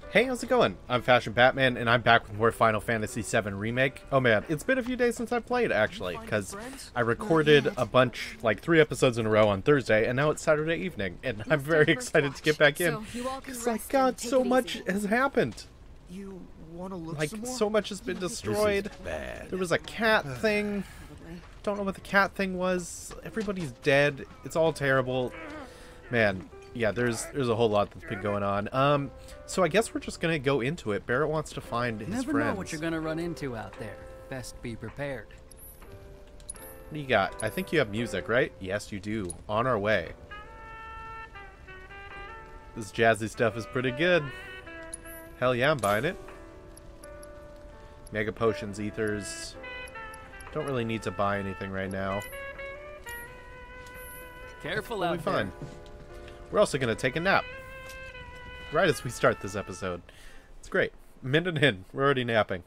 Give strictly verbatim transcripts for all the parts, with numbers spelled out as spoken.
Hey, how's it going? I'm Fashion Batman, and I'm back with more Final Fantasy seven Remake. Oh man, it's been a few days since I played, actually, because I recorded a bunch, like three episodes in a row on Thursday, and now it's Saturday evening, and I'm very excited to get back in. Because, like, God, so much has happened. You want to look Like, some more? so much has been destroyed. There was a cat thing. Don't know what the cat thing was. Everybody's dead. It's all terrible. Man. Yeah, there's there's a whole lot that's been going on. Um, so I guess we're just gonna go into it. Barrett wants to find his Never friends. know what you're gonna run into out there. Best be prepared. What do you got? I think you have music, right? Yes, you do. On our way. This jazzy stuff is pretty good. Hell yeah, I'm buying it. Mega potions, ethers. Don't really need to buy anything right now. Careful We'll out be there. fine. We're also going to take a nap. Right as we start this episode. It's great. Minute in. We're already napping.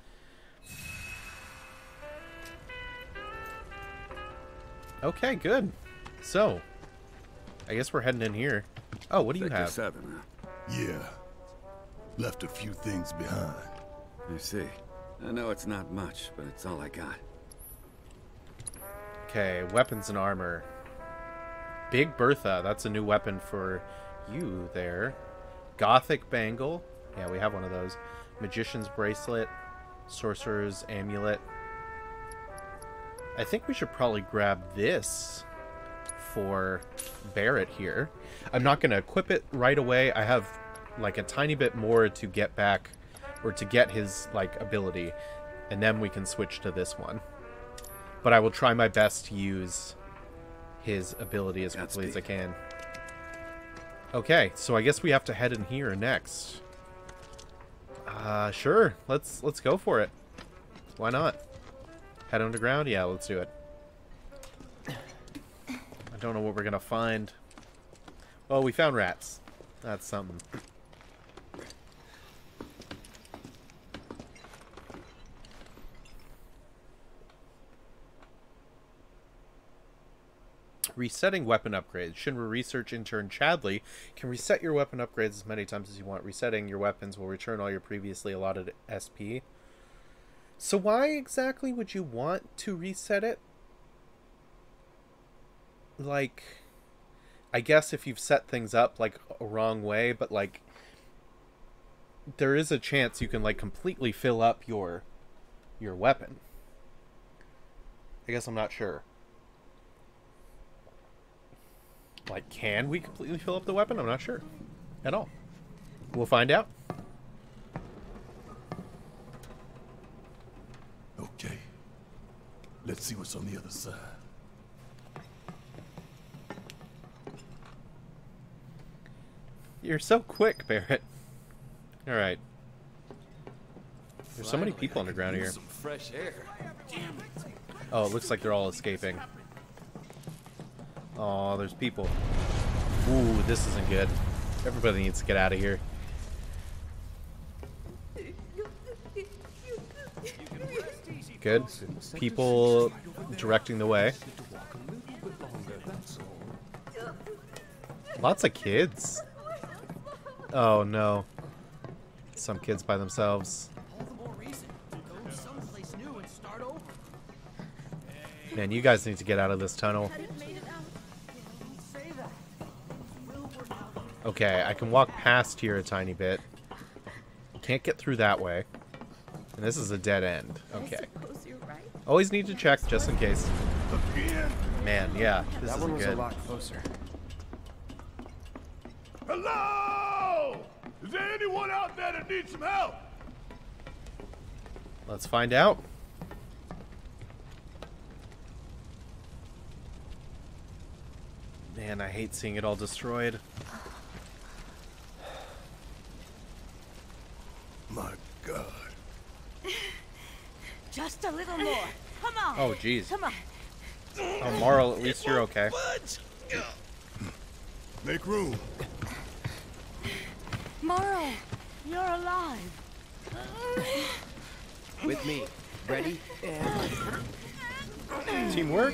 Okay, good. So, I guess we're heading in here. Oh, what do you Sector have? seven, huh? Yeah. Left a few things behind. I see. I know it's not much, but it's all I got. Okay, weapons and armor. Big Bertha, that's a new weapon for you there. Gothic Bangle. Yeah, we have one of those. Magician's Bracelet. Sorcerer's Amulet. I think we should probably grab this for Barrett here. I'm not going to equip it right away. I have like a tiny bit more to get back, or to get his like ability, and then we can switch to this one. But I will try my best to use his ability as quickly as I can. Okay, so I guess we have to head in here next. Uh, sure. Let's let's go for it. Why not? Head underground? Yeah, let's do it. I don't know what we're gonna find. Oh, we found rats. That's something. Resetting weapon upgrades. Shinra research intern Chadley can reset your weapon upgrades as many times as you want. Resetting your weapons will return all your previously allotted S P. So why exactly would you want to reset it? Like, I guess if you've set things up like a wrong way, but like there is a chance you can like completely fill up your your weapon. I guess I'm not sure. Like, can we completely fill up the weapon? I'm not sure. At all. We'll find out. Okay. Let's see what's on the other side. You're so quick, Barrett. Alright. There's so many people underground here. Some fresh air. Oh, it looks like they're all escaping. Oh, there's people. Ooh, this isn't good. Everybody needs to get out of here. Good. People directing the way. Lots of kids. Oh no. Some kids by themselves. Man, you guys need to get out of this tunnel. Okay, I can walk past here a tiny bit. Can't get through that way. And this is a dead end. Okay. Always need to check, just in case. Man, yeah, this That isn't one was good. a lot closer. Hello! Is there anyone out there that needs some help? Let's find out. Man, I hate seeing it all destroyed. My God. Just a little more. Come on. Oh, jeez. Come on. Oh, Marl, at least you're okay. Make room. Morrow, you're alive. With me. Ready? And... Teamwork?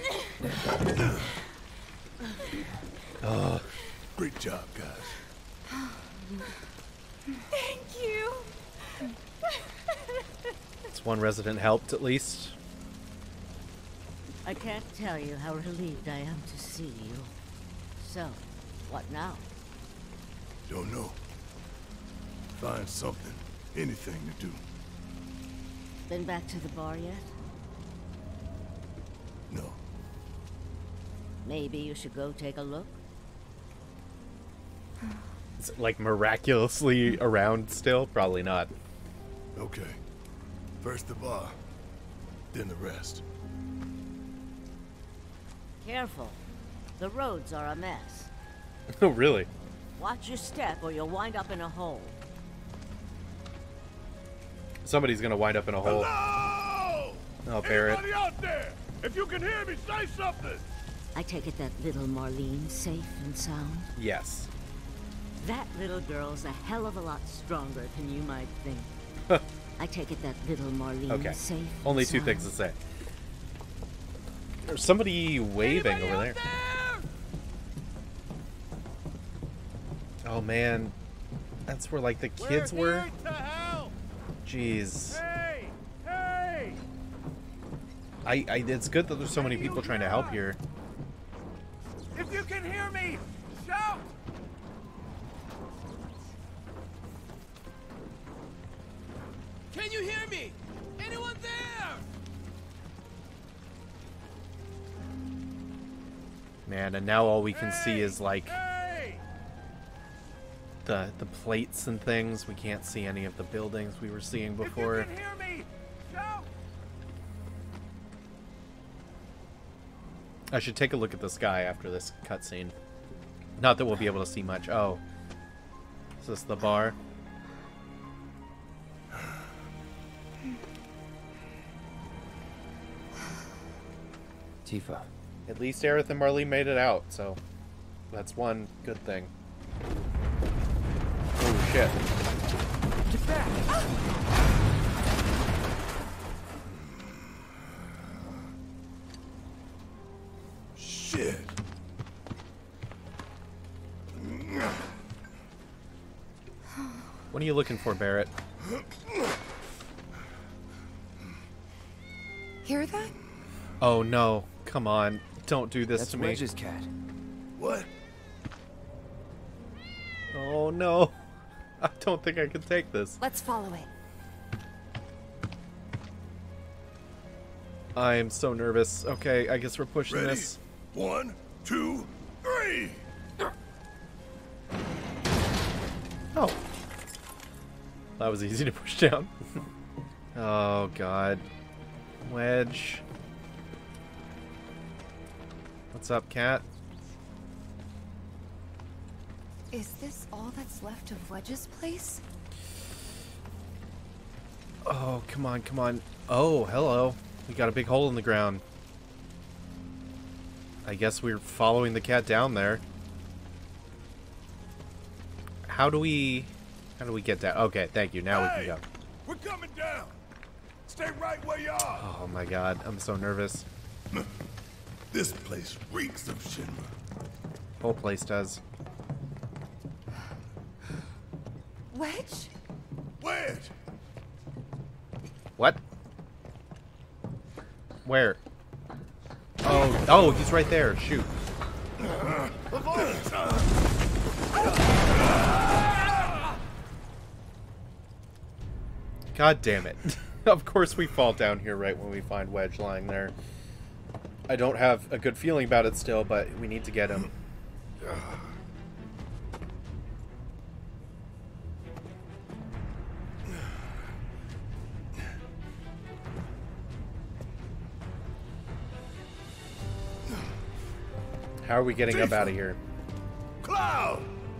Oh, Great job, guys. Thank you. It's one resident helped at least. I can't tell you how relieved I am to see you. So, what now? Don't know. Find something, anything to do. Been back to the bar yet? No. Maybe you should go take a look? Is it like miraculously around still? Probably not. Okay. First the bar, then the rest. Careful. The roads are a mess. Oh, really? Watch your step or you'll wind up in a hole. Somebody's gonna wind up in a hole. Hello! Oh, Barrett. Anybody out there? If you can hear me, say something! I take it that little Marlene safe and sound? Yes. That little girl's a hell of a lot stronger than you might think. I take it that little Marlene Okay. safe and Only two sound? things to say. There's somebody waving over there. Oh man, that's where like the kids were. Jeez. Hey! Hey! I, I. It's good that there's so many people trying to help here. If you can hear me, shout! Can you hear me? Anyone there? Man, and now all we can see is like Hey! the the plates and things. We can't see any of the buildings we were seeing before. If you can hear me, shout! I should take a look at the sky after this cutscene. Not that we'll be able to see much. Oh, is this the bar? Tifa. At least Aerith and Marlene made it out, so that's one good thing. Oh shit. Get back! Shit! What are you looking for, Barrett? Hear that? Oh no, come on. Don't do this That's to me. Wedge's cat. What? Oh no. I don't think I can take this. Let's follow it. I am so nervous. Okay, I guess we're pushing Ready? this. One, two, three! Oh. That was easy to push down. Oh god. Wedge. What's up, cat? Is this all that's left of Wedge's place? Oh, come on, come on. Oh, hello. We got a big hole in the ground. I guess we're following the cat down there. How do we... How do we get down? Okay, thank you. Now we Hey! can go. We're coming down! Stay right where you are! Oh my god, I'm so nervous. This place reeks of Shinra. Whole place does. Wedge? Wedge! What? Where? Oh, oh, he's right there. Shoot. Of all time! God damn it. Of course we fall down here right when we find Wedge lying there. I don't have a good feeling about it still, but we need to get him. How are we getting up out of here? Cloud!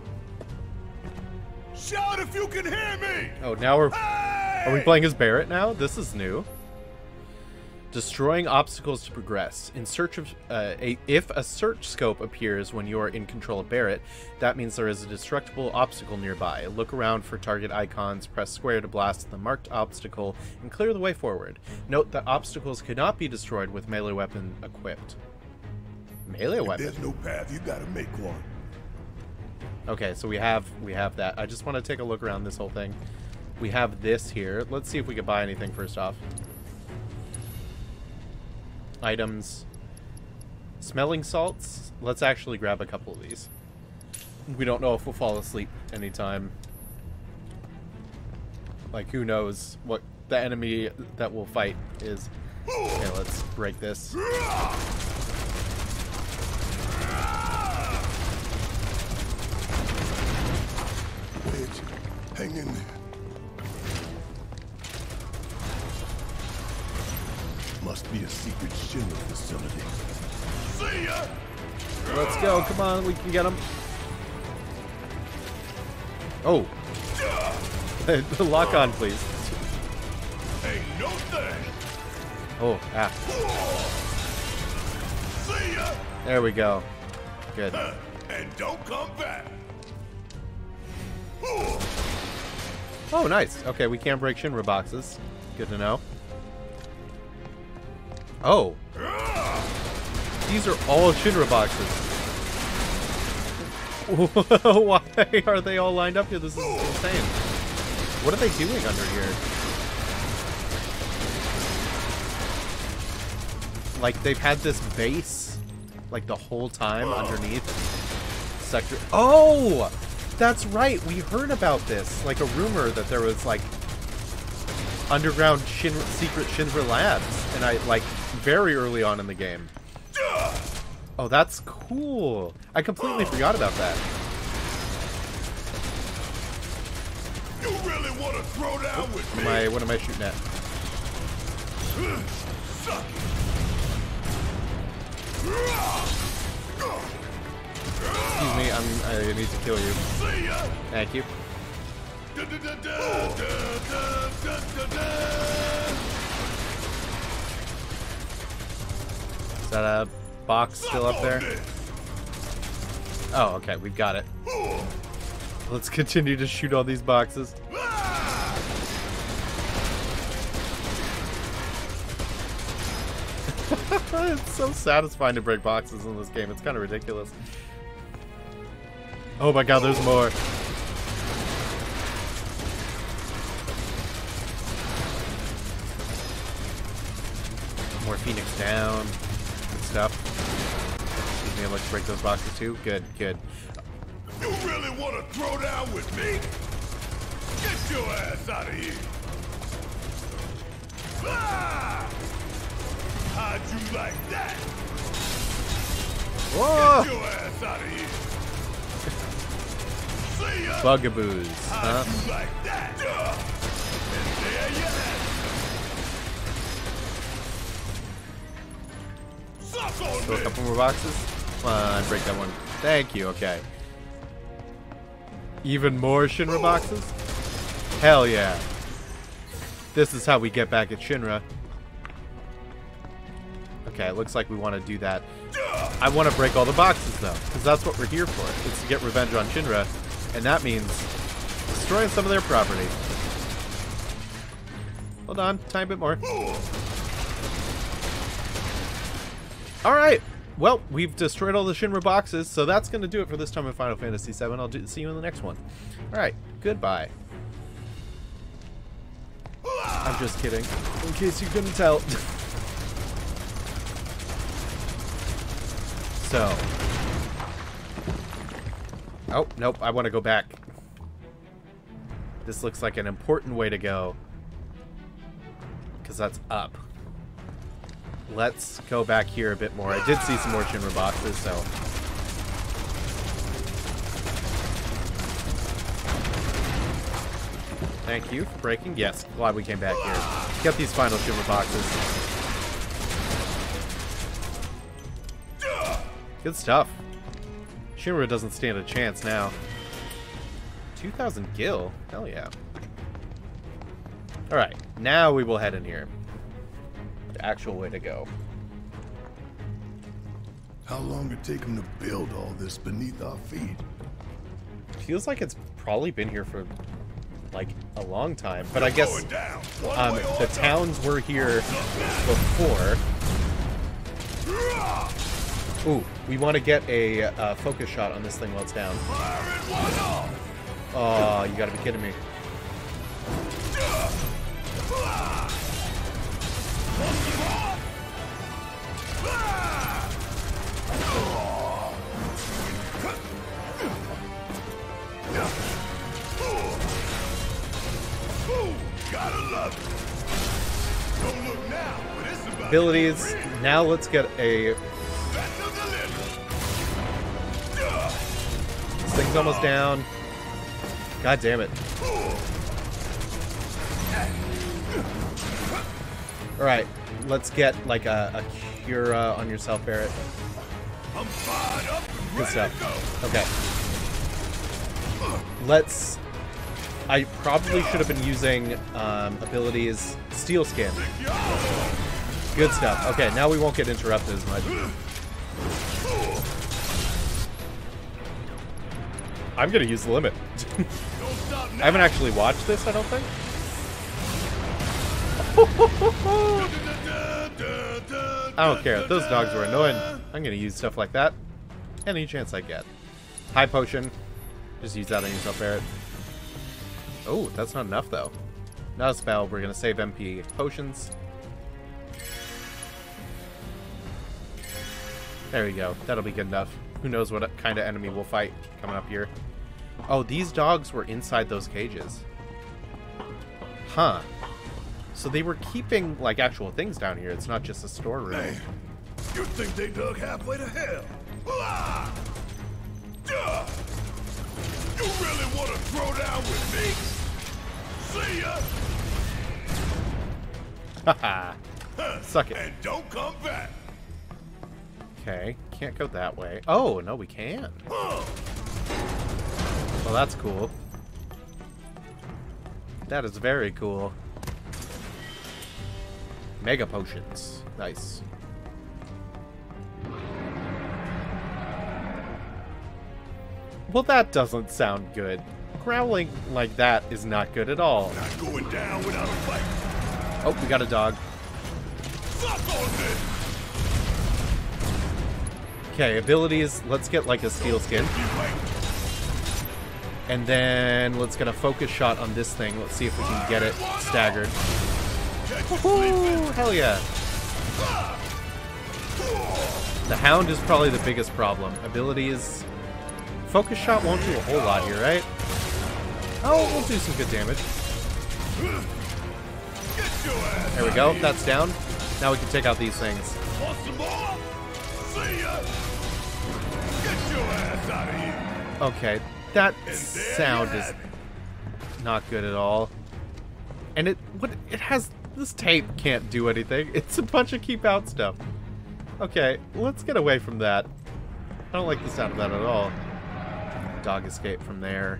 Shout if you can hear me! Oh, now we're... Hey! Are we playing as Barrett now? This is new. Destroying obstacles to progress. In search of... Uh, a, if a search scope appears when you are in control of Barrett, that means there is a destructible obstacle nearby. Look around for target icons, press square to blast the marked obstacle, and clear the way forward. Note that obstacles cannot be destroyed with melee weapon equipped. Melee If weapon? there's no path, you gotta make one. Okay, so we have we have that. I just want to take a look around this whole thing. We have this here. Let's see if we can buy anything first off. Items. Smelling salts. Let's actually grab a couple of these. We don't know if we'll fall asleep anytime. Like, who knows what the enemy that we'll fight is. Okay, let's break this. Wedge, hang in there. Must be a secret Shinra facility. See ya! Let's go. Come on, we can get him. Oh. Lock on, please. Ain't no thing. Oh, ah. See ya! There we go. Good. Uh, and don't come back. Oh, nice. Okay, we can't break Shinra boxes. Good to know. Oh. These are all Shinra boxes. Why are they all lined up here? This is insane. What are they doing under here? Like, they've had this base, like, the whole time underneath Sector... Oh! That's right! We heard about this. Like, a rumor that there was, like, underground Shinra, secret Shinra labs. And I, like, very early on in the game. Oh, that's cool. I completely forgot about that. You really want to throw down with What me? am I, what am I shooting at? Suck Excuse me, I'm, I need to kill you. See ya! Thank you. Da, da, da, da, da, da, da, da, da. Is that a box still up there? Oh, okay, we've got it. Let's continue to shoot all these boxes. It's so satisfying to break boxes in this game. It's kind of ridiculous. Oh my god, there's more. More Phoenix down. Good stuff. Excuse me, I'd like to break those boxes too. Good, good. You really want to throw down with me? Get your ass out of here! Ah! How'd you like that? Whoa! Get your ass out of here! See ya! Bugaboos, How'd huh? you like that? Duh! And there you have it! Suck on Throw a me! couple more boxes. Come on, break that one. Thank you, okay. Even more Shinra boxes? Hell yeah. This is how we get back at Shinra. Okay, it looks like we want to do that. I want to break all the boxes, though, because that's what we're here for. It's to get revenge on Shinra, and that means destroying some of their property. Hold on, tiny bit more. Alright, well, we've destroyed all the Shinra boxes, so that's going to do it for this time in Final Fantasy seven. I'll do, see you in the next one. Alright, goodbye. I'm just kidding, in case you couldn't tell. So. Oh, nope, I want to go back. This looks like an important way to go. Because that's up. Let's go back here a bit more. I did see some more Shinra boxes, so. Thank you for breaking. Yes, glad we came back here. Get these final Shinra boxes. Good stuff. Shinra doesn't stand a chance now. two thousand gil? Hell yeah. Alright, now we will head in here. The actual way to go. How long it take them to build all this beneath our feet? Feels like it's probably been here for, like, a long time. But I guess um, the towns were here before. Ooh, we want to get a uh, focus shot on this thing while it's down. Oh, you gotta be kidding me. Abilities. Now let's get a... This thing's almost down. God damn it. Alright, let's get like a, a cure uh, on yourself, Barret. Good stuff. Okay. Let's... I probably should have been using um, abilities Steel Skin. Good stuff. Okay, now we won't get interrupted as much. I'm gonna use the limit. I haven't actually watched this, I don't think. I don't care. Those dogs were annoying. I'm gonna use stuff like that any chance I get. High potion. Just use that on yourself, Barret. Oh, that's not enough, though. Not a spell. We're gonna save M P potions. There we go. That'll be good enough. Who knows what kind of enemy we'll fight coming up here. Oh, these dogs were inside those cages. Huh. So they were keeping, like, actual things down here. It's not just a storeroom. Hey, you think they dug halfway to hell? Ah! Duh! You really want to throw down with me? See ya! Haha. Suck it. And don't come back. Okay, can't go that way. Oh, no, we can. Huh. Well, that's cool. That is very cool. Mega potions. Nice. Well, that doesn't sound good. Growling like that is not good at all. Not going down without a fight. Oh, we got a dog. Suck on this. Okay, abilities. Let's get like a steel skin. And then let's get a focus shot on this thing. Let's see if we can get it staggered. Woohoo! Hell yeah. The Hound is probably the biggest problem. Abilities. Focus shot won't do a whole lot here, right? Oh, we'll do some good damage. There we go. That's down. Now we can take out these things. Want some more? See ya. Get your ass out of here. Okay, that sound is not good at all. And it what it has this tape can't do anything. It's a bunch of keep out stuff. Okay, let's get away from that. I don't like the sound of that at all. Dog escape from there.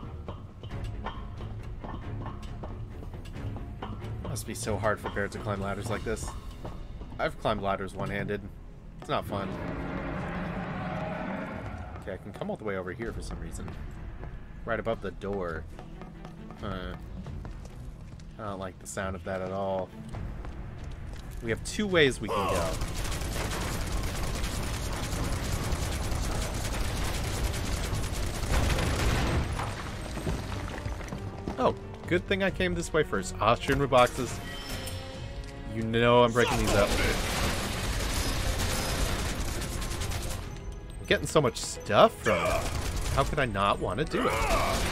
Must be so hard for bears to climb ladders like this. I've climbed ladders one-handed. It's not fun. Okay, I can come all the way over here for some reason. Right above the door. Huh. I don't like the sound of that at all. We have two ways we can go. Oh, good thing I came this way first. Ah, Shinra boxes. You know I'm breaking these up. I'm getting so much stuff from it. How could I not want to do it?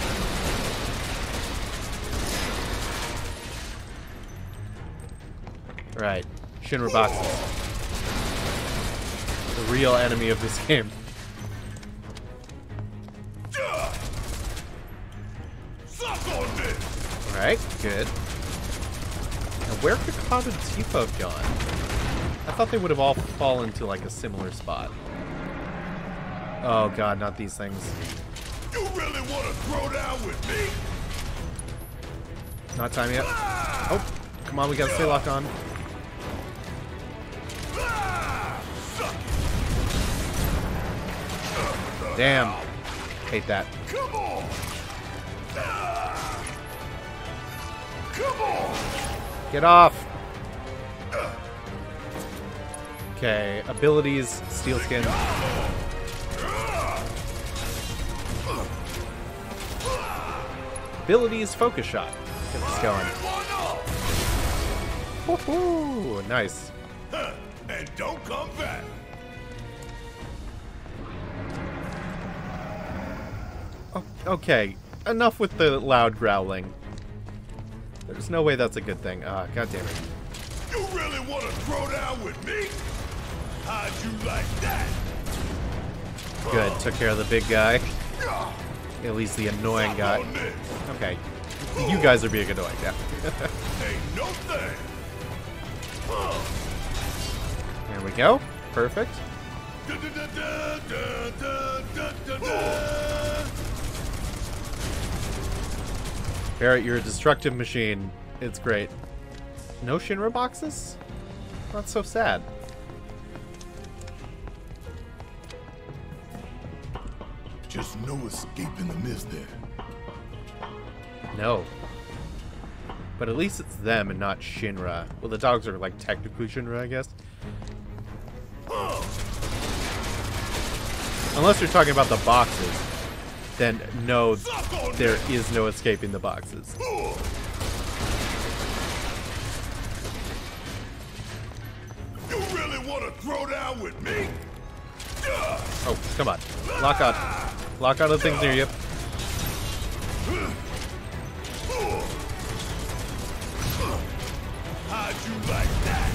Right, Shinra boxes. The real enemy of this game. Alright, good. Now where could Cloud and Tifa have gone? I thought they would have all fallen to like a similar spot. Oh god, not these things. You really want to throw down with me? Not time yet. Oh, come on, we gotta stay locked on. Damn. Hate that. Come on. Come on. Get off. Okay, abilities, steel skin. Abilities, focus shot. Get this going. Woohoo! Nice. And don't come back. O- okay, enough with the loud growling. There's no way that's a good thing. Ah, god damn it. You really want to throw down with me? How'd you like that? Good, took care of the big guy. At least the annoying Suck guy. on this. Okay, you guys are being annoying now. Ain't no thing. There we go. Perfect. Da, da, da, da, da, da, da, da. Barrett, you're a destructive machine. It's great. No Shinra boxes? That's so sad. Just no escaping the mist there. No. But at least it's them and not Shinra. Well, the dogs are like technically Shinra, I guess. Unless you're talking about the boxes, then no, there is no escaping the boxes. You really want to throw down with me? Oh, come on. Lock on. Lock on to things near you. How'd you like that?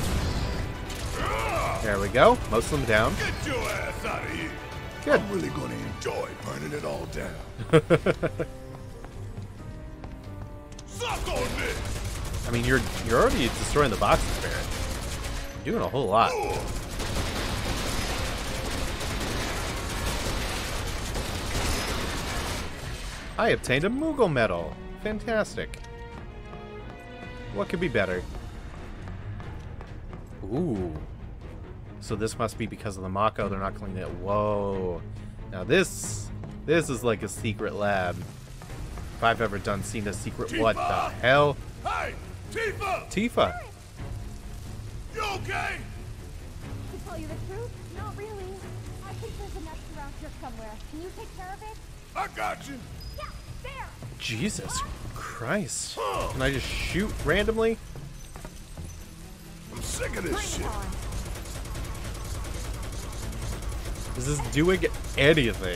There we go. Most of them down. Get your ass out of here. Good. I'm really gonna enjoy burning it all down. Suck on this. I mean, you're you're already destroying the boxes, Barrett. You're doing a whole lot. I obtained a Moogle medal. Fantastic. What could be better? Ooh. So this must be because of the Mako. They're not cleaning it. Whoa. Now this, this is like a secret lab. If I've ever done seen a secret, Tifa! what the hell? Hey, Tifa! Tifa. You okay? To tell you the truth, not really. I think there's a nest around here somewhere. Can you take care of it? I got you. Yeah, there! Jesus Christ. Can I just shoot randomly? I'm sick of this Bring shit. it on. Is this doing anything?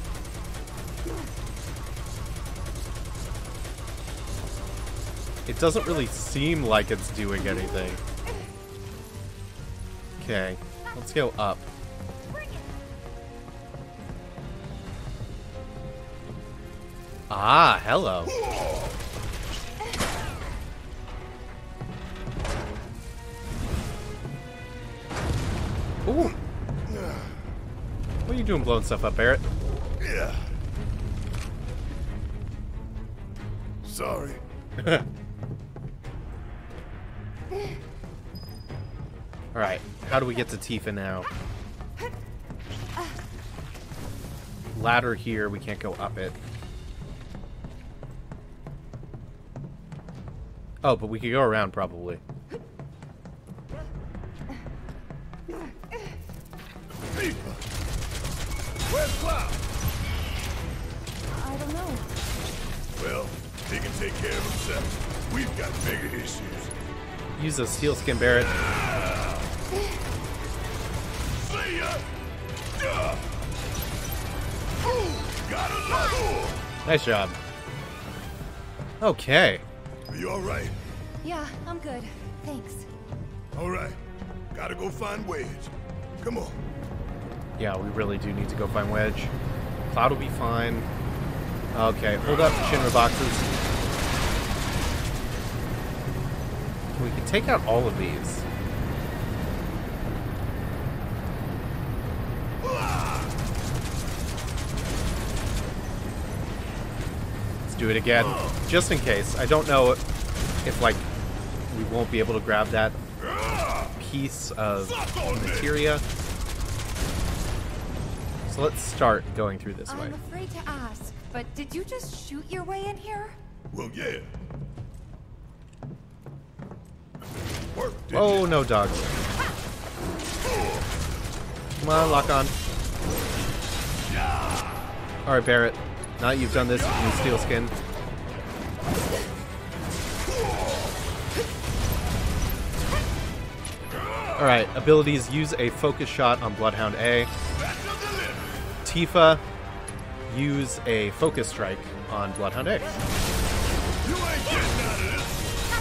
It doesn't really seem like it's doing anything. Okay, let's go up. Bring it! Ah, hello. Ooh. What are you doing blowing stuff up, Barrett? Yeah. Sorry. Alright, how do we get to Tifa now? Ladder here, we can't go up it. Oh, but we could go around probably. Tifa! Where's Cloud? I don't know. Well, he can take care of himself. We've got bigger issues. Use a steel skin, Barrett. See ya! Duh. Ooh, gotta love. Nice job. Okay. Are you alright? Yeah, I'm good. Thanks. Alright. Gotta go find Wedge. Come on. Yeah, we really do need to go find Wedge. Cloud will be fine. Okay, hold up Shinra boxes. We can take out all of these. Let's do it again, just in case. I don't know if, like, we won't be able to grab that piece of materia. So let's start going through this way. I'm afraid to ask, but did you just shoot your way in here? Well, yeah. Work, did Oh, ya? no, dogs. Come on, lock on. Alright, Barret. Now that you've done this, you can use Steel Skin. Alright, abilities. Use a focus shot on Bloodhound A. Tifa, use a focus strike on Bloodhound A. You ain't getting out of this.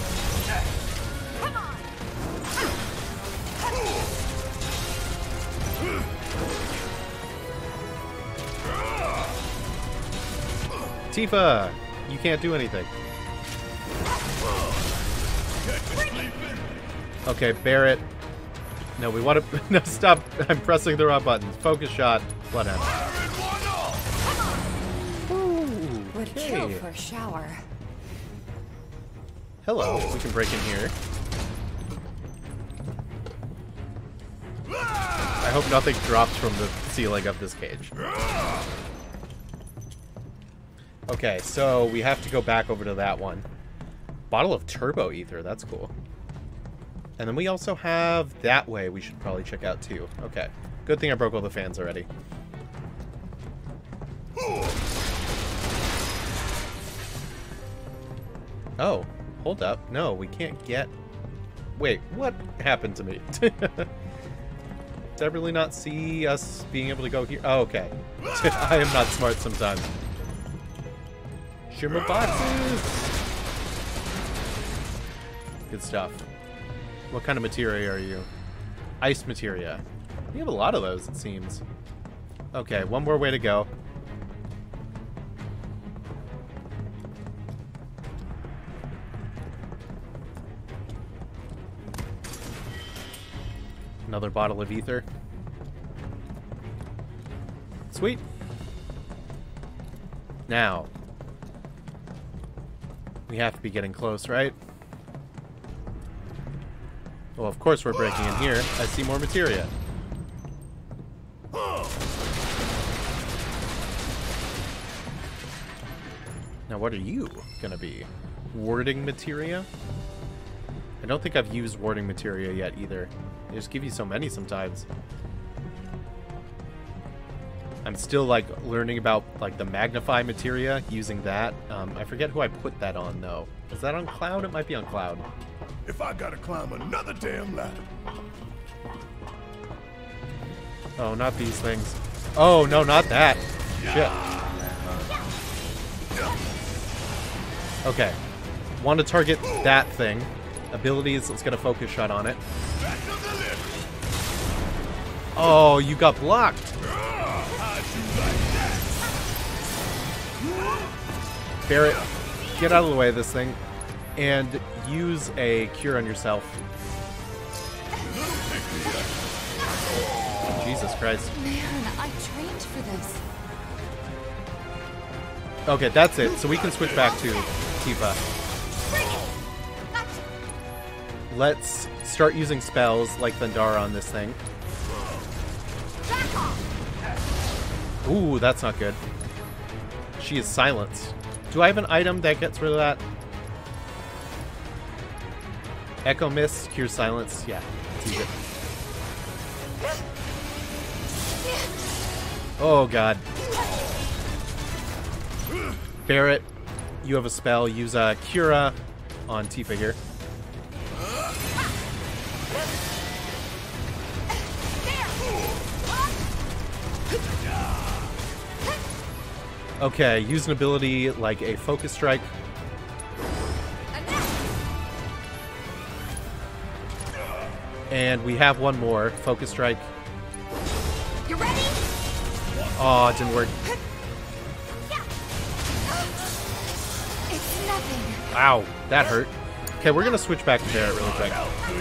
Tifa, you can't do anything. Okay, Barret. No, we want to... No, stop. I'm pressing the wrong button. Focus shot. Bloodhound. Ooh, Would kill for a shower. Hello. We can break in here. I hope nothing drops from the ceiling of this cage. Okay, so we have to go back over to that one. Bottle of turbo ether. That's cool. And then we also have that way we should probably check out too. Okay. Good thing I broke all the fans already. Oh, hold up. No, we can't get... Wait, what happened to me? Did I really not see us being able to go here? Oh, okay. I am not smart sometimes. Shimmer boxes! Good stuff. What kind of materia are you? Ice materia. We have a lot of those, it seems. Okay, one more way to go. Another bottle of ether. Sweet. Now. We have to be getting close, right? Well, of course we're breaking in here. I see more materia. Now, what are you gonna be? Warding materia? I don't think I've used warding materia yet either. They just give you so many sometimes. I'm still like learning about like the magnify materia, using that. Um, I forget who I put that on though. Is that on Cloud? It might be on Cloud. If I gotta climb another damn ladder. Oh, not these things. Oh, no, not that. Shit. Okay. Want to target that thing. Abilities, let's get a focus shot on it. Oh, you got blocked. Barret, get out of the way of this thing. And use a cure on yourself. Jesus Christ. Man, I trained for this. Okay, that's it. So we can switch back to Tifa. Let's start using spells like Thundara on this thing. Ooh, that's not good. She is silenced. Do I have an item that gets rid of that? Echo Mist, Cure Silence. Yeah, let's use it. Oh, God. Barret, you have a spell. Use a Cura on Tifa here. Okay, use an ability like a Focus Strike. And we have one more. Focus Strike. You ready? Oh, it didn't work. It's nothing. Ow, that hurt. Okay, we're going to switch back to Barret really quick.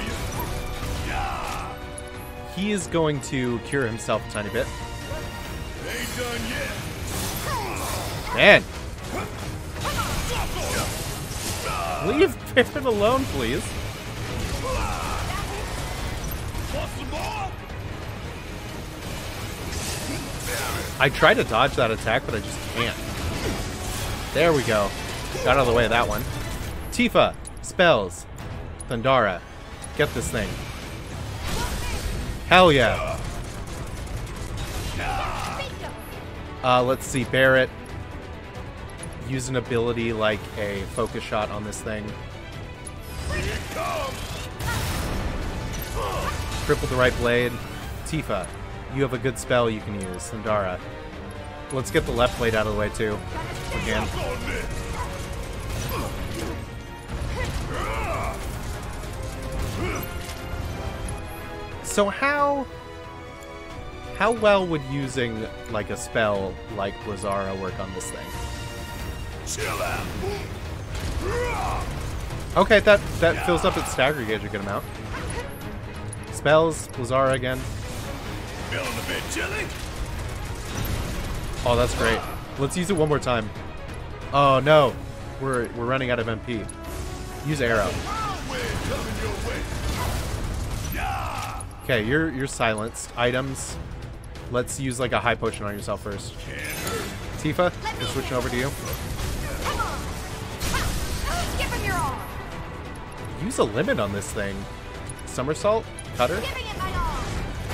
He is going to cure himself a tiny bit. Ain't done yet. Man. Leave Barret alone, please. I tried to dodge that attack, but I just can't. There we go. Got out of the way of that one. Tifa, spells. Thundara, get this thing. Hell yeah. Uh, let's see, Barret. Use an ability like a focus shot on this thing. Cripple the right blade. Tifa, you have a good spell you can use. Sandara. Let's get the left blade out of the way too. Again. So how how well would using like a spell like Blizzara work on this thing? Chill out. Okay, that that fills up its stagger gauge a good amount. Spells, Blizzara again. Feeling a bit chilly? Oh, that's great. Let's use it one more time. Oh no, we're we're running out of M P. Use arrow. Okay, you're you're silenced. Items. Let's use like a high potion on yourself first. Tifa, we're switching over to you. Come on. Give him your all. Use a limit on this thing. Somersault, cutter. Giving it my all.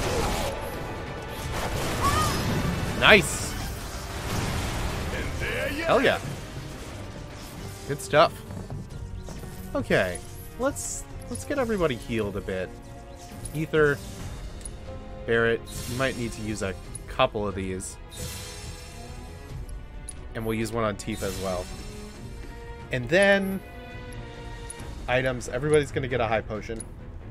Nice. Hell yeah. Good stuff. Okay, let's let's get everybody healed a bit. Ether, Barret, you might need to use a couple of these. And we'll use one on Tifa as well. And then items, everybody's gonna get a high potion.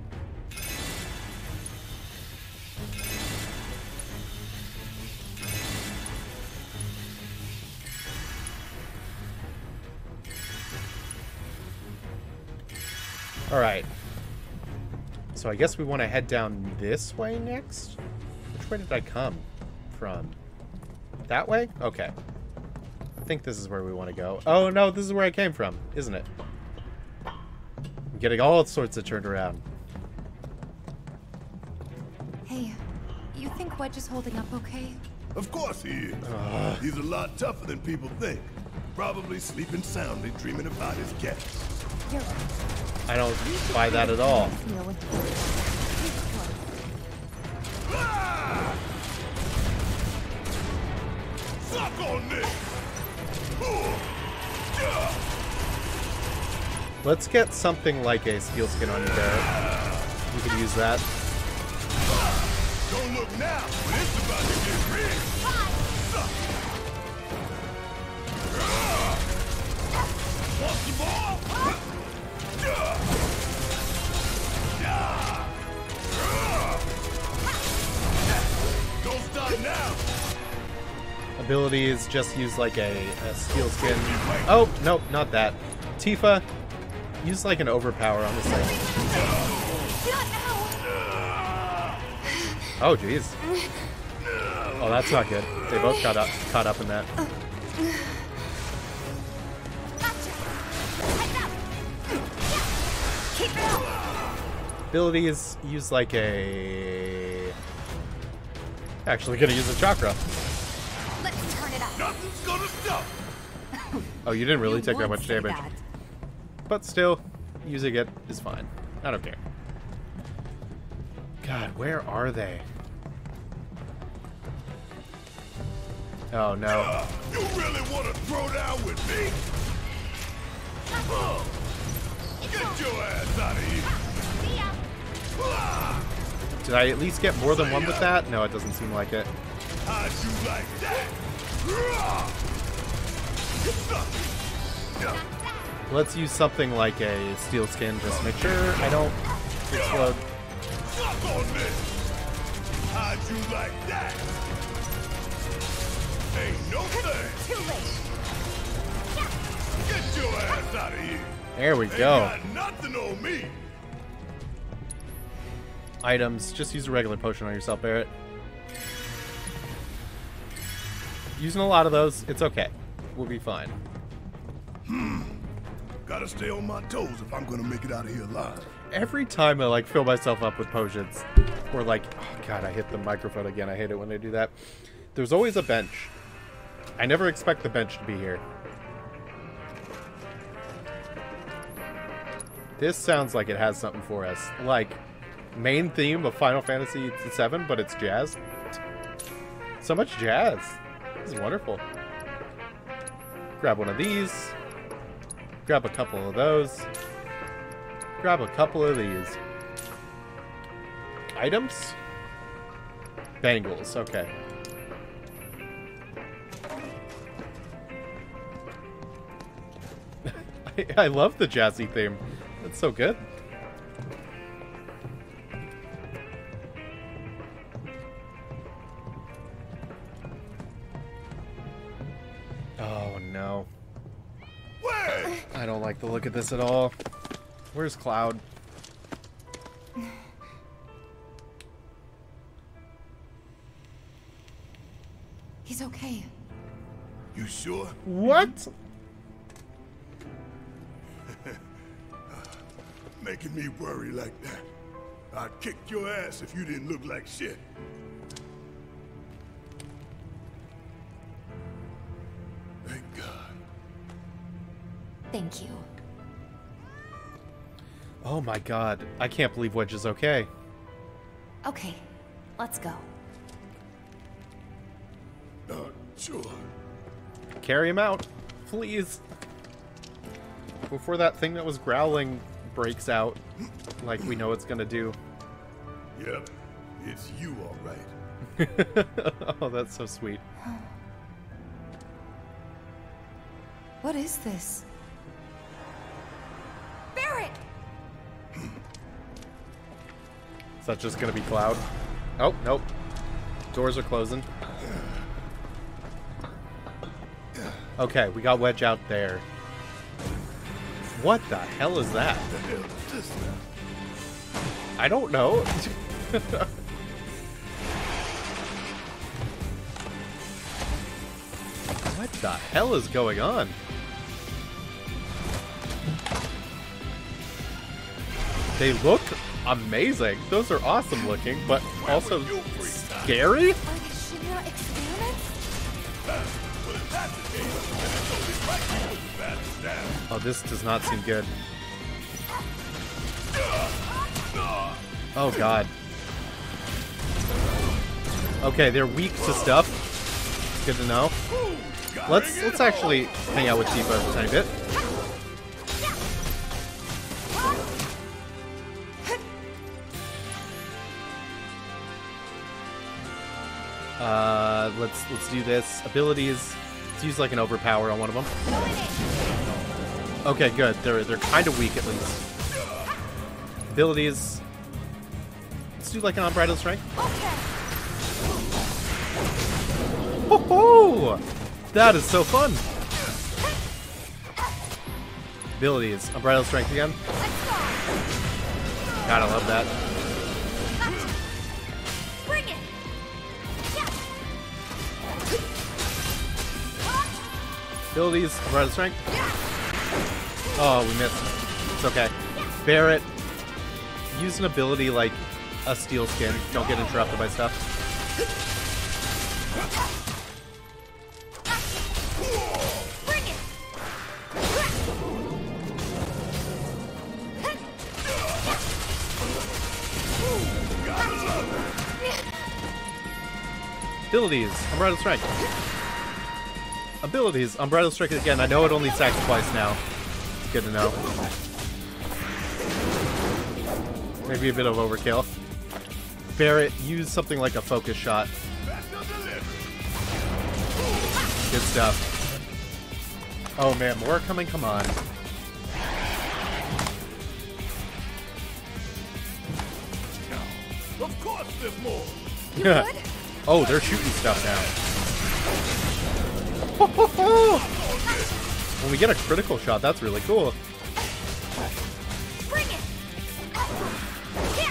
Alright. So I guess we want to head down this way next? Which way did I come from? That way? Okay. I think this is where we want to go. Oh no, this is where I came from, isn't it? I'm getting all sorts of turned around. Hey, you think Wedge is holding up okay? Of course he is. Ugh. He's a lot tougher than people think. Probably sleeping soundly, dreaming about his cats. You're right. I don't buy that at all. Feel it. Ah! Suck on this! Let's get something like a steel skin on you there. You could use that. Don't look now, but it's about to get real. Want some more? Don't stop now. Abilities, just use like a, a steel skin. Oh, nope, not that. Tifa, use like an overpower on this thing. Not now. Oh, jeez. Oh, that's not good. They both got up, caught up in that. Gotcha. Heads up. Keep it up. Abilities, use like a... Actually gonna use a chakra. Let's turn it up. Nothing's gonna stop. Oh, you didn't really You take that would much say damage. that. But still, using it is fine. I don't care. God, where are they? Oh no. You really want to throw down with me? Uh, Get your ass out of here. See ya. Ah! Did I at least get more than one with that? No, it doesn't seem like it. How'd you like that? Let's use something like a steel skin, just make sure I don't explode. Suck on this. How'd you like that? Ain't no thing. Too late. Get your ass out of here. There we Ain't go. got nothing on me. Items, just use a regular potion on yourself, Barret. Using a lot of those, it's okay. We'll be fine. Gotta stay on my toes if I'm gonna make it out of here alive. Every time I like fill myself up with potions, or like, oh god, I hit the microphone again. I hate it when they do that. There's always a bench. I never expect the bench to be here. This sounds like it has something for us. Like, main theme of Final Fantasy seven, but it's jazz. So much jazz. This is wonderful. Grab one of these. Grab a couple of those. Grab a couple of these. Items? Bangles, okay. I, I love the jazzy theme. It's so good. Oh no. Where? I don't like the look of this at all. Where's Cloud? He's okay. You sure? What? Making me worry like that. I'd kick your ass if you didn't look like shit. Thank God. Thank you. Oh my god. I can't believe Wedge is okay. Okay, let's go. Not sure. Carry him out, please. Before that thing that was growling breaks out like we know it's gonna do. Yep, it's you all right. Oh, that's so sweet. What is this? Barret! Is that just gonna be Cloud? Oh, nope. Doors are closing. Okay, we got Wedge out there. What the hell is that? The hell is this now? I don't know. What the hell is going on? They look amazing. Those are awesome looking, but also scary? Are they Shinra experiments? Oh, this does not seem good. Oh god. Okay, they're weak to stuff. It's good to know. Let's let's actually hang out with Tifa a tiny bit. Uh, let's let's do this. Abilities. Let's use like an overpower on one of them. Okay, good. They're they're kind of weak at least. Abilities. Let's do like an unbridled strength. Ho ho! That is so fun. Abilities. Unbridled strength again. Gotta love that. Bring it! Abilities. Unbridled strength. Oh, we missed. It's okay. Barret. Use an ability like a steel skin. Don't get interrupted by stuff. Bring it! Abilities. Unbridled strike. Abilities. Unbridled strike again. I know it only stacks twice now. It's good to know. Maybe a bit of overkill. Barret, use something like a focus shot. Good stuff. Oh man, more coming, come on. Of course there's more. Oh, they're shooting stuff now. When we get a critical shot, that's really cool. Bring it! Yeah!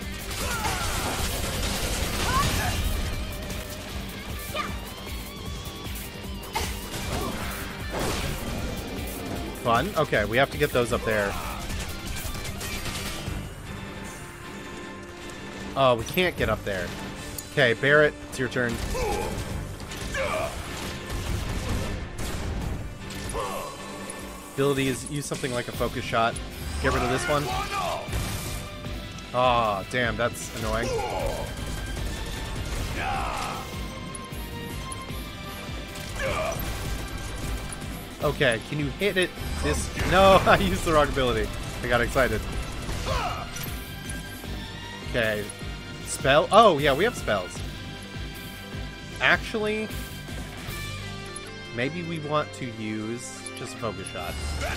Fun. Okay, we have to get those up there. Oh, we can't get up there. Okay, Barret, it's your turn. Abilities, use something like a focus shot. Get rid of this one. Aw, oh, damn, that's annoying. Okay, can you hit it this... No, I used the wrong ability. I got excited. Okay. Spell? Oh, yeah, we have spells. Actually, maybe we want to use just a focus shot.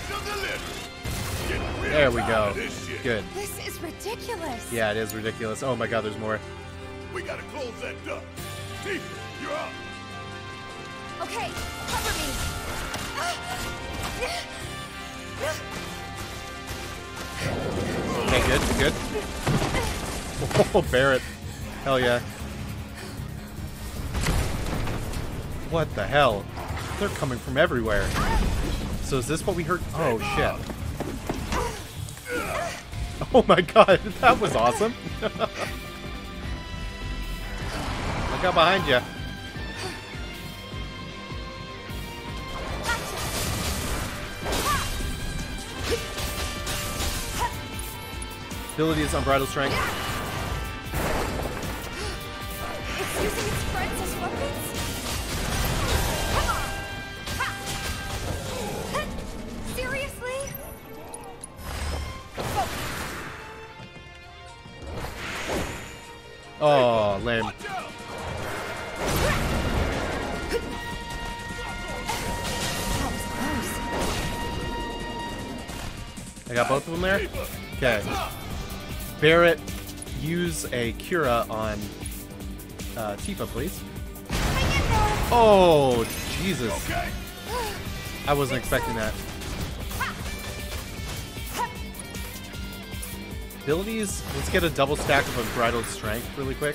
There we go. Good. This is ridiculous. Yeah, it is ridiculous. Oh my god, there's more. We gotta close that duct. Tifa, you're up. Okay, cover me. Okay, good, good. Oh, Barret. Hell yeah. What the hell? They're coming from everywhere. So is this what we heard? Oh, shit. Oh my god, that was awesome. Look out behind you. Abilities, unbridled strength. It's using its friends as weapons? Come on! Ha! Ha! Seriously? Oh, lame. I got both of them there? Okay. Barret, use a Cura on uh, Tifa, please. Oh, Jesus. I wasn't expecting that. Abilities, let's get a double stack of Unbridled Strength really quick.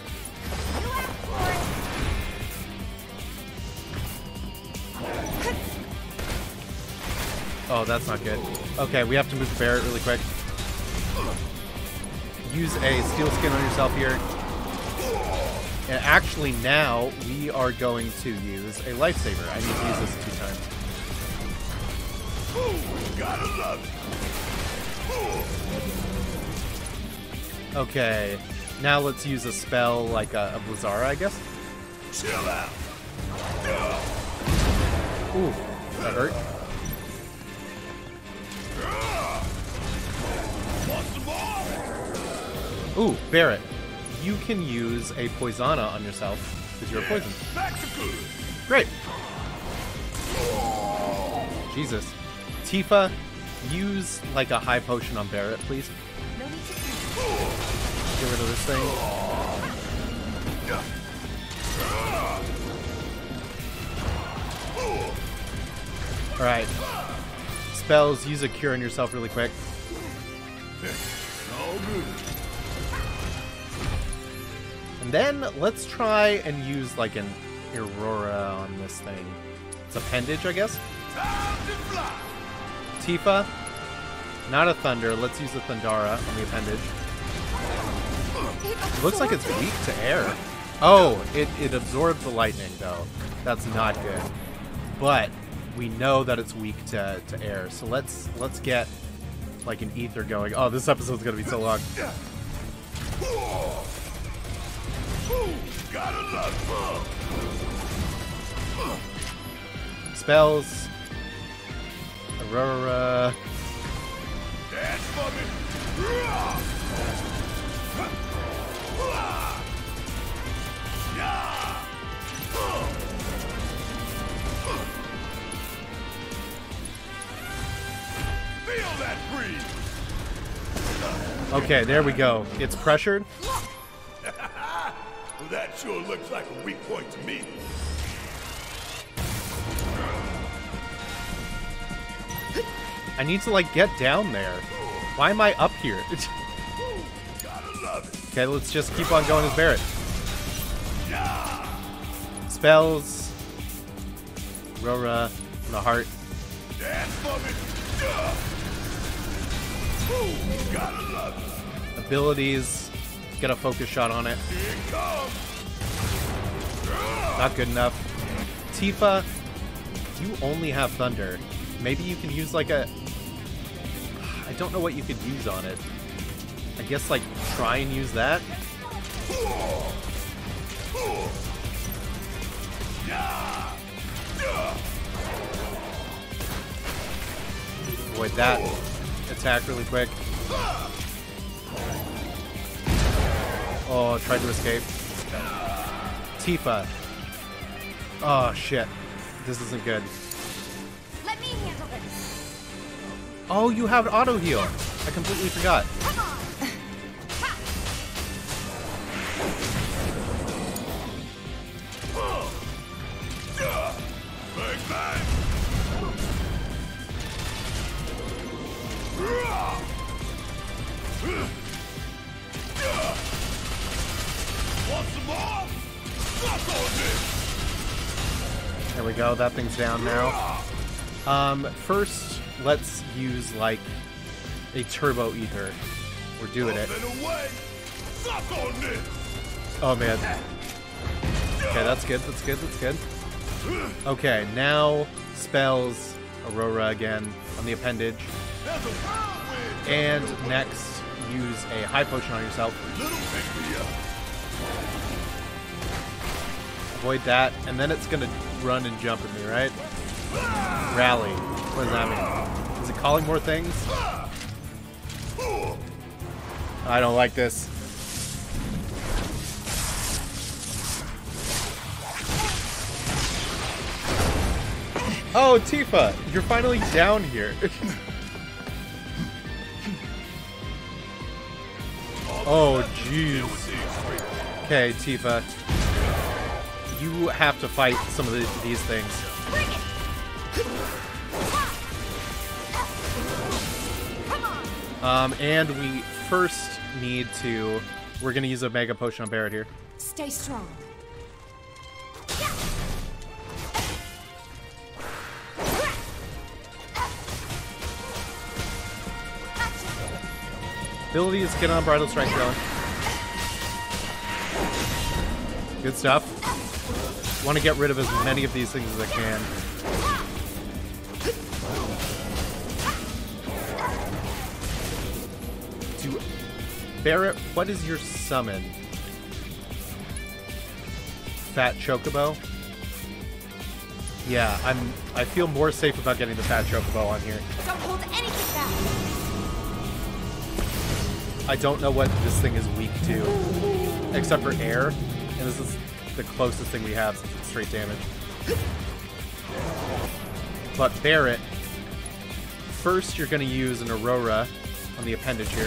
Oh, that's not good. Okay, we have to move Barret really quick. Use a Steel Skin on yourself here. And actually now, we are going to use a Lifesaver. I need to use this two times. Ooh, gotta love it. Okay, now let's use a spell like a, a Blizzara, I guess. Chill out. Ooh, that hurt. Want some more? Ooh, Barret, you can use a Poisana on yourself because you're a poison. Back to good. Great. Jesus. Tifa, use like a high potion on Barret, please. No need to Get rid of this thing. Alright. Spells, use a cure on yourself really quick. All good. And then let's try and use like an Aurora on this thing. It's appendage, I guess. Time to fly. Tifa, not a Thunder. Let's use the Thundara on the appendage. It looks like it's weak to air. Oh, it, it absorbs the lightning, though. That's not good. But we know that it's weak to, to air. So let's let's get like an ether going. Oh, this episode's gonna be so long. Gotta love Spells. Aurora. Dance for me. Feel that breeze. Okay, there we go. It's pressured. Well, that sure looks like a weak point to me. I need to like get down there. Why am I up here? Gotta love it. Okay, let's just keep on going as Barret. Spells. Aurora. The heart. Dance for me. Gotta love it. Abilities. Get a focus shot on it. Here it comes. Not good enough. Tifa, you only have Thunder. Maybe you can use like a... I don't know what you could use on it. I guess, like, try and use that. Avoid that. Attack really quick. Oh, tried to escape. Tifa. Oh, shit. This isn't good. Let me handle this. Oh, you have auto heal. I completely forgot. Come on. Bang, bang! Want some more? Suck on this! There we go. That thing's down now. Um, first, let's use, like, a turbo ether. We're doing it. Up and away! Suck on this! Oh, man. Okay, that's good. That's good. That's good. Okay, now spells Aurora again on the appendage. There's a whirlwind! And next, use a high potion on yourself. Little pick me up. Avoid that, and then it's gonna run and jump at me, right? Rally. What does that mean? Is it calling more things? I don't like this. Oh, Tifa, you're finally down here. Oh, jeez. Okay, Tifa. You have to fight some of the, these things. Um, and we first need to... We're going to use a Mega Potion on Barret here. Stay strong. Abilities, get on Bridal Strike, Drillin. Good stuff. Want to get rid of as many of these things as I can. To Barret, what is your summon? Fat Chocobo? Yeah, I'm. I feel more safe about getting the Fat Chocobo on here. Don't hold anything back. I don't know what this thing is weak to, except for air, and this is the closest thing we have since it's straight damage. But Barret, first you're going to use an Aurora on the appendage here,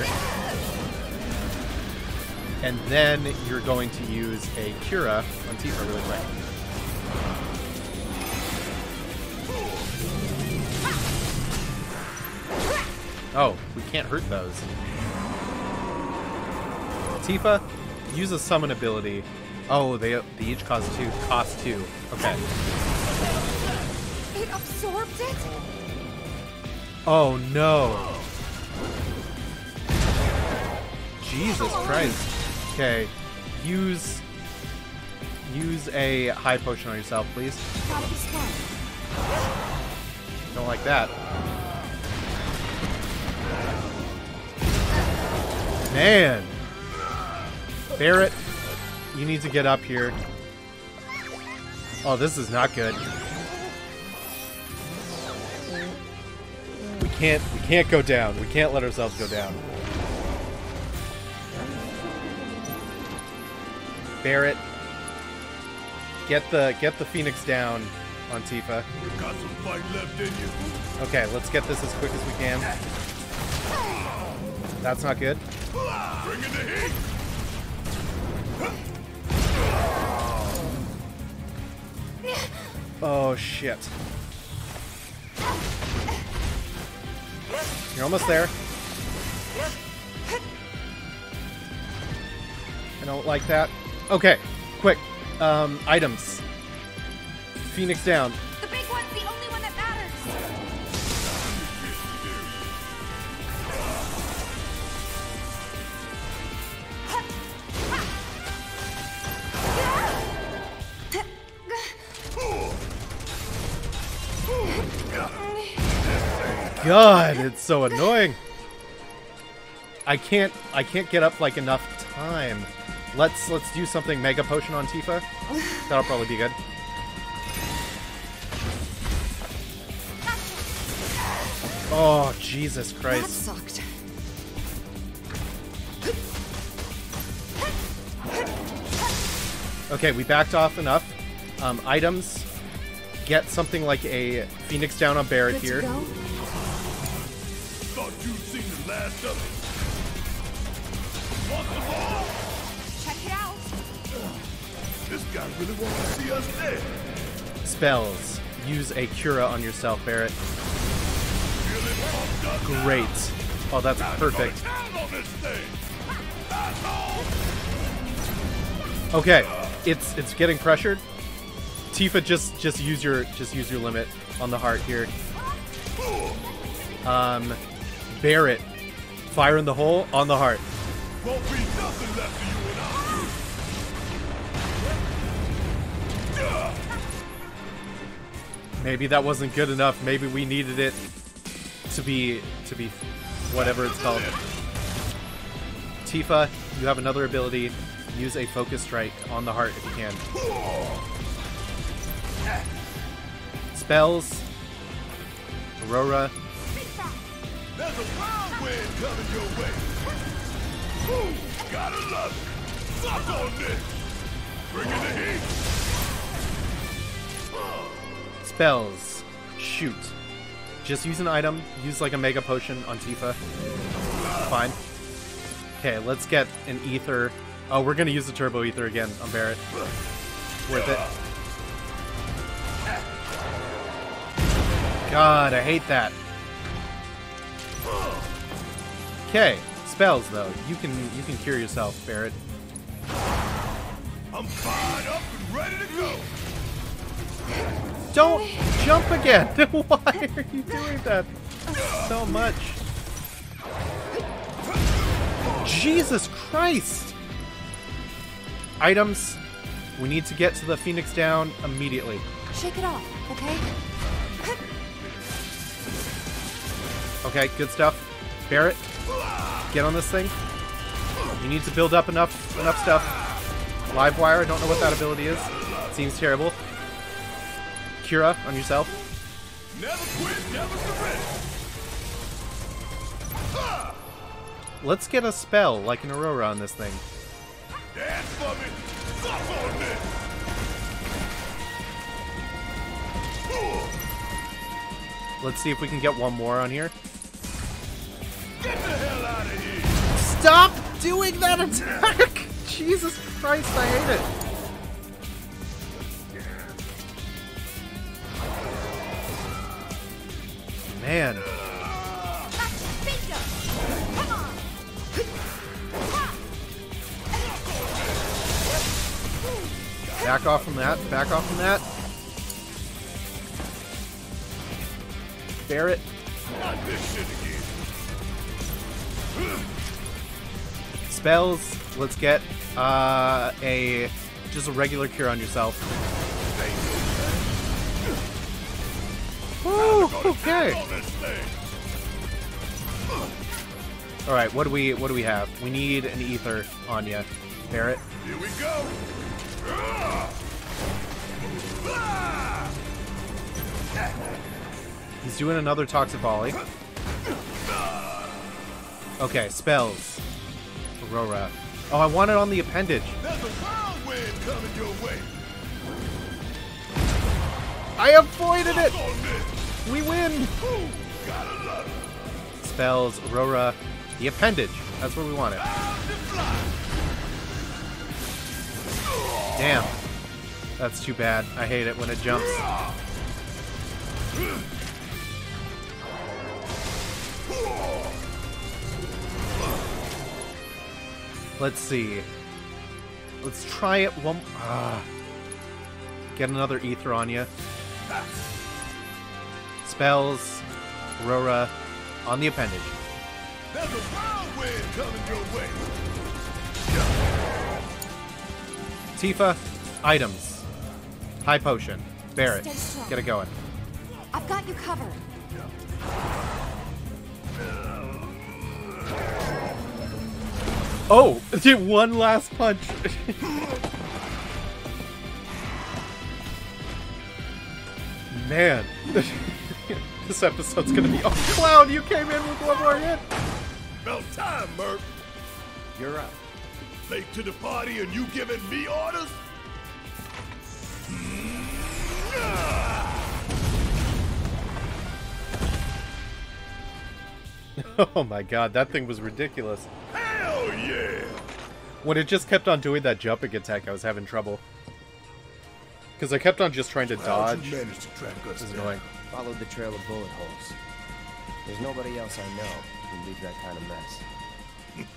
and then you're going to use a Cura on Tifa really quick. Oh, we can't hurt those. Tifa, use a summon ability. Oh, they they each cost two. Cost two. Okay. It absorbed it? Oh no. Jesus Christ. Okay. Use use a high potion on yourself, please. Gotta be smart. Don't like that. Man. Barret, you need to get up here. Oh, this is not good. We can't we can't go down. We can't let ourselves go down. Barret, get the get the Phoenix down on Tifa. You got some fight left in you. Okay, let's get this as quick as we can. That's not good. Bring in the heat. Oh shit. You're almost there. I don't like that. Okay, quick. Um, items. Phoenix down. The big one's the only one that matters. God, it's so annoying. I can't I can't get up like enough time. Let's let's do something Mega Potion on Tifa. That'll probably be good. Oh, Jesus That Christ. sucked. Okay, we backed off enough. Um, items. Get something like a Phoenix down on Barret Good to here. go? Thought you'd seen the last of it. Want the ball? Check it out. This guy really wants to see us dead. Spells. Use a Cura on yourself, Barret. Feeling pumped up now? Great. Oh, that's Time to go to perfect. town on this thing. Asshole! Okay, it's it's getting pressured. Tifa, just just use your just use your limit on the heart here. Um, Barret, fire in the hole on the heart. Won't be nothing left of you and I. Maybe that wasn't good enough. Maybe we needed it to be to be whatever it's called. Tifa, you have another ability. Use a focus strike on the heart if you can. Spells. Aurora. There's a whirlwind coming your way. Woo, gotta love it. Suck on this. Bring in the heat. Spells. Shoot. Just use an item. Use like a Mega Potion on Tifa. Fine. Okay, let's get an Ether. Oh, we're gonna use the Turbo Ether again on Barret. Worth it. God, I hate that. Okay, spells though. You can you can cure yourself, Barret. I'm fired up and ready to go. Don't jump again! Why are you doing that so much? Jesus Christ! Items. We need to get to the Phoenix down immediately. Shake it off, okay? Okay, good stuff. Barret, get on this thing. You need to build up enough enough stuff. Livewire, I don't know what that ability is. Seems terrible. Cura on yourself. Never quit, never surrender. Let's get a spell like an Aurora on this thing. Dance for me. Suck on this. Let's see if we can get one more on here. Get the hell out of here. Stop doing that attack! Jesus Christ, I hate it. Man. Back off from that. Back off from that. Barret. Not this shit again. Spells. Let's get uh, a just a regular cure on yourself. Woo, okay. All right. What do we what do we have? We need an ether on you, Barret. Here we go. He's doing another toxic volley. Okay, spells. Aurora. Oh, I want it on the appendage. There's a whirlwind coming your way. I avoided it. Suck on this. We win. Ooh, gotta love it. Spells, Aurora, the appendage. That's where we want it. Damn. That's too bad. I hate it when it jumps. Let's see. Let's try it one... Ah. Get another ether on you. Spells, Aurora, on the appendage. There's a whirlwind coming your way. Tifa, items. High potion. Barret, Stay strong. get it going. I've got you covered. Oh, did one last punch. Man, this episode's gonna be. Oh, Cloud, you came in with one more hit. About time, Merc. You're up. Late to the party and you giving me orders? Oh my god, that thing was ridiculous. Hell yeah! When it just kept on doing that jumping attack, I was having trouble. Because I kept on just trying to How'd dodge. you manage to track us It was down? annoying. Followed the trail of bullet holes. There's nobody else I know who leave that kind of mess.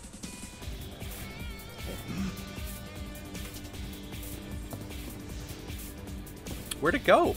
Where'd it go?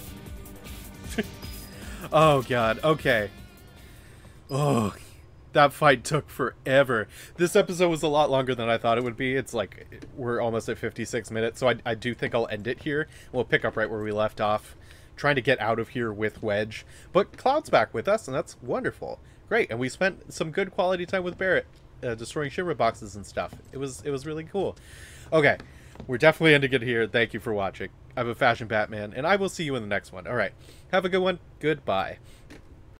Oh god, okay. Oh, that fight took forever. This episode was a lot longer than I thought it would be. It's like, we're almost at fifty-six minutes, so I, I do think I'll end it here. We'll pick up right where we left off, trying to get out of here with Wedge. But Cloud's back with us, and that's wonderful. Great, and we spent some good quality time with Barret, uh, destroying Shimmer boxes and stuff. It was, it was really cool. Okay, we're definitely ending it here. Thank you for watching. I'm a Fashion Batman, and I will see you in the next one. All right, have a good one. Goodbye.